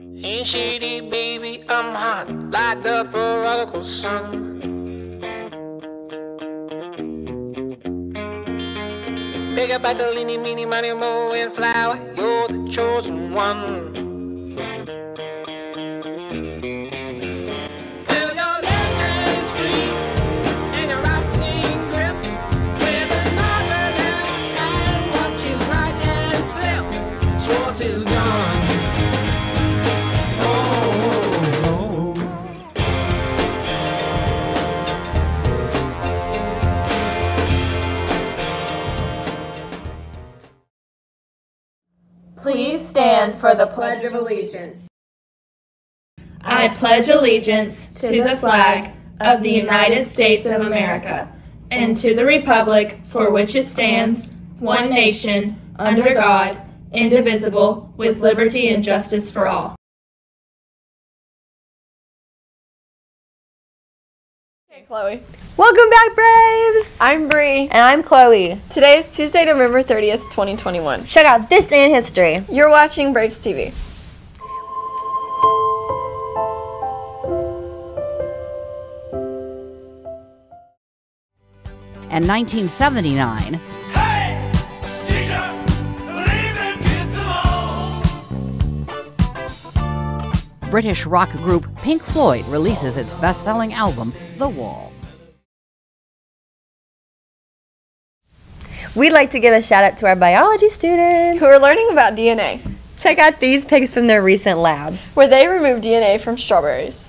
Ain't shady, baby, I'm hot, like the prodigal son. Pick up Bartolini, meeny, money, mo, and flower, you're the chosen one. Till your left hand's free, and your right hand grip, with another left hand, watch his right hand slip, Schwartz is gone. Please stand for the Pledge of Allegiance. I pledge allegiance to the flag of the United States of America and to the republic for which it stands, one nation, under God, indivisible, with liberty and justice for all. Hey, Chloe. Welcome back, Braves! I'm Bree. And I'm Chloe. Today is Tuesday, November 30th, 2021. Check out this day in history. You're watching Braves TV. In 1979, Hey, teacher, leave them kids alone. British rock group Pink Floyd releases its best-selling album, The Wall. We'd like to give a shout out to our biology students Who are learning about DNA, Check out these pics from their recent lab. where they removed DNA from strawberries.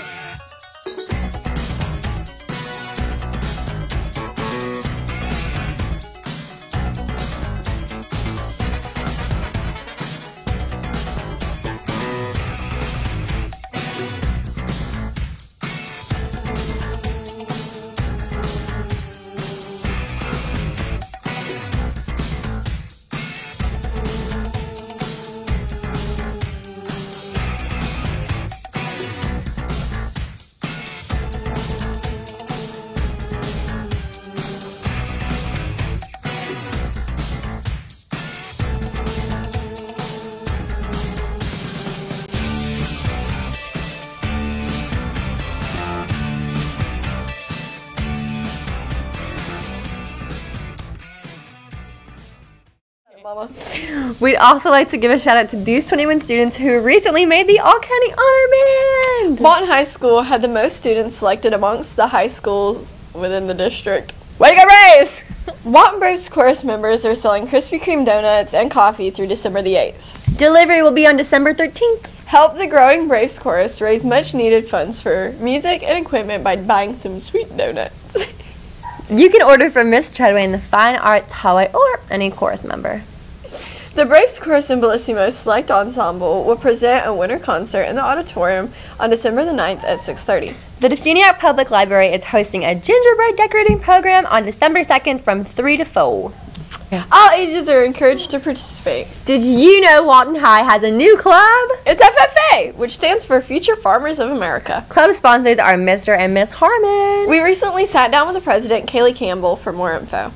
Mama. We'd also like to give a shout out to these 21 students who recently made the All-County Honor Band. Walton High School had the most students selected amongst the high schools within the district. Way to go, Braves! Walton Braves chorus members are selling Krispy Kreme donuts and coffee through December the 8th. Delivery will be on December 13th. Help the growing Braves chorus raise much needed funds for music and equipment by buying some sweet donuts. You can order from Miss Treadway in the Fine Arts Hallway or any chorus member. The Braves Chorus and Bellissimo Select Ensemble will present a winter concert in the auditorium on December the 9th at 6:30. The Defuniak Public Library is hosting a gingerbread decorating program on December 2nd from 3 to 4. All ages are encouraged to participate. Did you know Walton High has a new club? It's FFA, which stands for Future Farmers of America. Club sponsors are Mr. and Miss Harmon. We recently sat down with the president, Kaylee Campbell, for more info.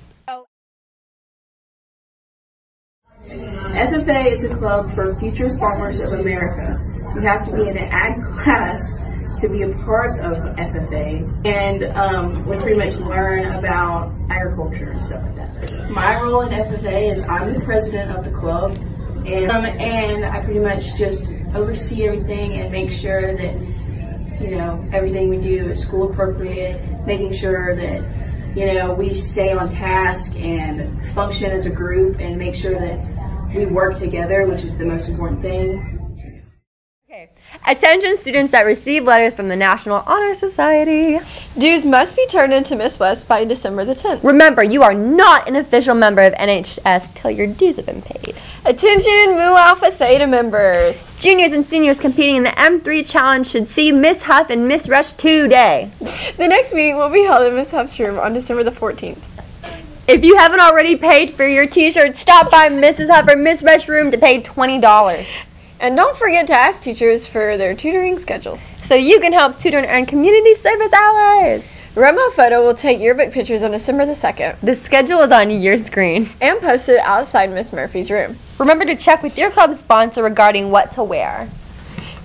FFA is a club for future farmers of America. You have to be in an ag class to be a part of FFA, and we pretty much learn about agriculture and stuff like that. My role in FFA is I'm the president of the club, and I pretty much just oversee everything and make sure that, you know, everything we do is school appropriate, making sure that, you know, we stay on task and function as a group and make sure that we work together, which is the most important thing. Okay. Attention students that receive letters from the National Honor Society. Dues must be turned into Miss West by December the 10th. Remember, you are not an official member of NHS till your dues have been paid. Attention Mu Alpha Theta members. Juniors and seniors competing in the M3 Challenge should see Miss Huff and Miss Rush today. The next meeting will be held in Miss Huff's room on December the 14th. If you haven't already paid for your t-shirt, stop by Mrs. Huff or Miss Rush room to pay $20. And don't forget to ask teachers for their tutoring schedules, so you can help tutor and earn community service hours. Remo Photo will take yearbook pictures on December the 2nd. The schedule is on your screen. And posted outside Miss Murphy's room. Remember to check with your club sponsor regarding what to wear.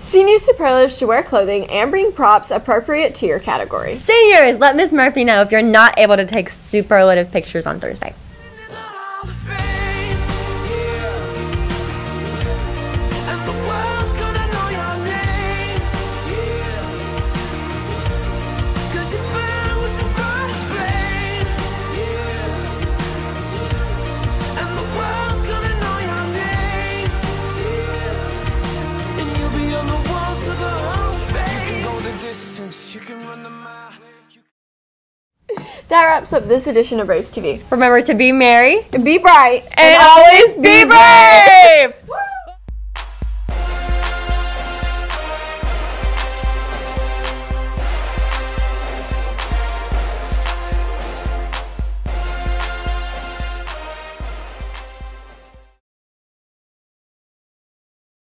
Senior superlatives should wear clothing and bring props appropriate to your category. Seniors, let Miss Murphy know if you're not able to take superlative pictures on Thursday. That wraps up this edition of Braves TV. Remember to be merry And be bright and always be brave!